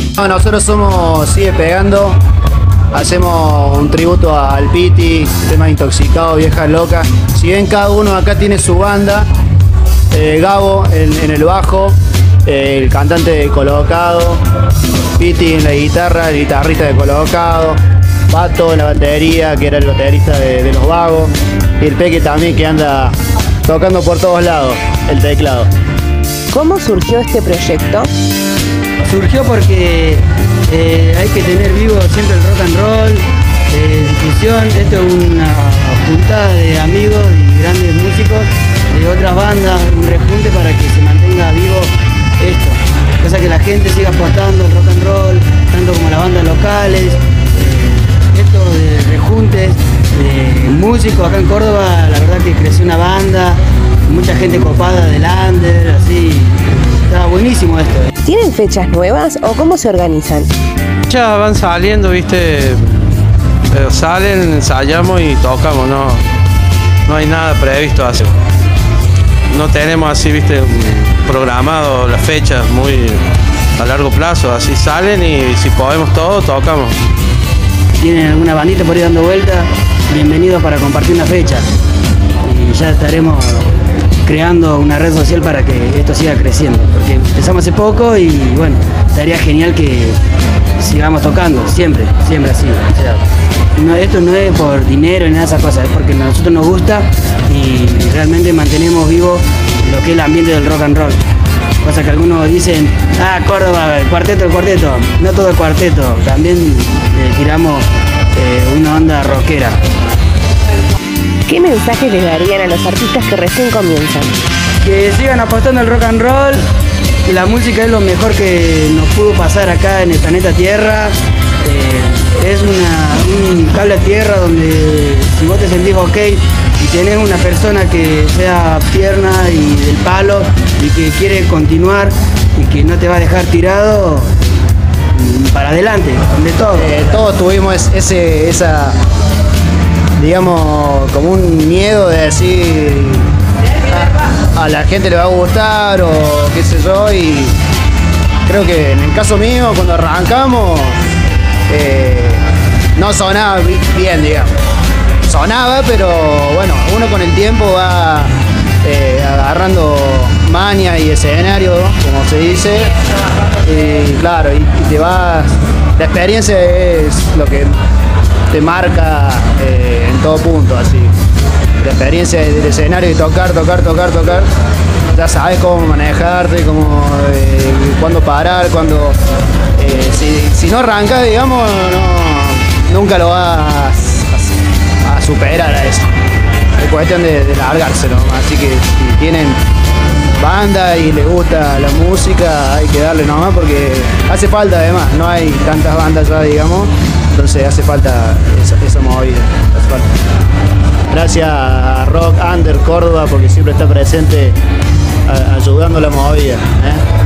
No, nosotros somos Sigue Pegando, hacemos un tributo al Piti, Temas Intoxicados, Viejas Locas. Si bien cada uno acá tiene su banda, Gabo en el bajo, el cantante de Colocado, Piti en la guitarra, el guitarrista de Colocado, Pato en la batería, que era el baterista de Los Vagos, y el Peque también, que anda tocando por todos lados el teclado. ¿Cómo surgió este proyecto? Surgió porque hay que tener vivo siempre el rock and roll, difusión. Esto es una juntada de amigos y grandes músicos de otras bandas, un rejunte para que se mantenga vivo esto. Cosa que la gente siga apostando al rock and roll, tanto como las bandas locales. Esto de rejuntes, de músicos acá en Córdoba, la verdad que creció una banda, mucha gente copada de Lander, así. Está buenísimo esto. ¿Tienen fechas nuevas o cómo se organizan? Ya van saliendo, viste, salen, ensayamos y tocamos, no hay nada previsto así. No tenemos así, viste, programado las fechas muy a largo plazo, así salen y si podemos todo, tocamos. ¿Tienen alguna bandita por ahí dando vuelta? Bienvenidos para compartir una fecha. Y ya estaremos creando una red social para que esto siga creciendo, porque empezamos hace poco y bueno, estaría genial que sigamos tocando, siempre así. O sea, esto no es por dinero ni nada de esas cosas, es porque a nosotros nos gusta y realmente mantenemos vivo lo que es el ambiente del rock and roll. Cosa que algunos dicen, Córdoba, el cuarteto, no todo el cuarteto, también tiramos una onda rockera. ¿Qué mensaje les darían a los artistas que recién comienzan? Que sigan apostando al rock and roll, que la música es lo mejor que nos pudo pasar acá en el planeta Tierra. Es un cable a tierra donde si vos te sentís ok y tenés una persona que sea tierna y del palo y que quiere continuar y que no te va a dejar tirado, para adelante, de todo. Todos tuvimos esa, digamos, como un miedo de decir a la gente le va a gustar o qué sé yo, y creo que en el caso mío, cuando arrancamos, no sonaba bien, digamos. Sonaba, pero bueno, uno con el tiempo va agarrando maña y escenario, como se dice, y claro, y te vas, la experiencia es lo que te marca en todo punto, así. La experiencia del escenario y tocar, ya sabes cómo manejarte, cuándo parar, si no arrancas, digamos, nunca lo vas a superar a eso. Es cuestión de largárselo, así que si tienen banda y les gusta la música, hay que darle nomás porque hace falta, además, no hay tantas bandas ya, digamos, entonces hace falta esa movida, hace falta. Gracias a Rock Under Córdoba porque siempre está presente ayudando a la movida, ¿eh?